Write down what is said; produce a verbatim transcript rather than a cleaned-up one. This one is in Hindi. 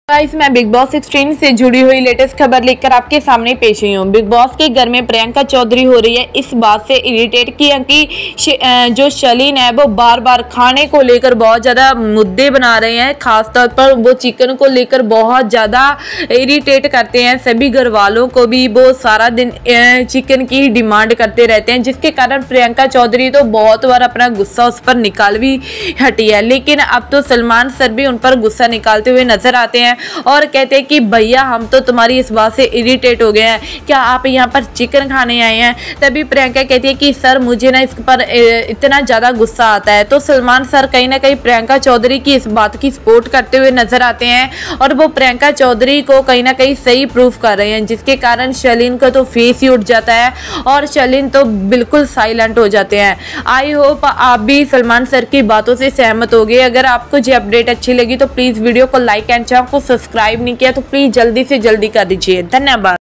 गाइस, मैं बिग बॉस सिक्सटीन से जुड़ी हुई लेटेस्ट खबर लेकर आपके सामने पेश हुई हूँ। बिग बॉस के घर में प्रियंका चौधरी हो रही है इस बात से इरिटेट किया कि जो शलीन है वो बार बार खाने को लेकर बहुत ज़्यादा मुद्दे बना रहे हैं। खासतौर पर वो चिकन को लेकर बहुत ज़्यादा इरिटेट करते हैं। सभी घर वालों को भी वो सारा दिन चिकन की डिमांड करते रहते हैं, जिसके कारण प्रियंका चौधरी तो बहुत बार अपना गुस्सा उस पर निकाल भी हटी है। लेकिन अब तो सलमान सर भी उन पर गुस्सा निकालते हुए नजर आते हैं और कहते हैं कि भैया हम तो तुम्हारी इस बात से इरिटेट हो गए हैं, क्या आप यहाँ पर चिकन खाने आए हैं। तभी प्रियंका कहती है कि सर मुझे ना इस पर इतना ज़्यादा गुस्सा आता है। तो सलमान सर कहीं ना कहीं प्रियंका चौधरी की इस बात की सपोर्ट करते हुए नजर आते हैं और वो प्रियंका चौधरी को कहीं ना कहीं सही प्रूफ कर रहे हैं, जिसके कारण शलीन का तो फेस ही उठ जाता है और शलीन तो बिल्कुल साइलेंट हो जाते हैं। आई होप आप भी सलमान सर की बातों से सहमत हो गए। अगर आपको ये अपडेट अच्छी लगी तो प्लीज़ वीडियो को लाइक एंड चैनल को सब्सक्राइब नहीं किया तो प्लीज़ जल्दी से जल्दी कर दीजिए। धन्यवाद।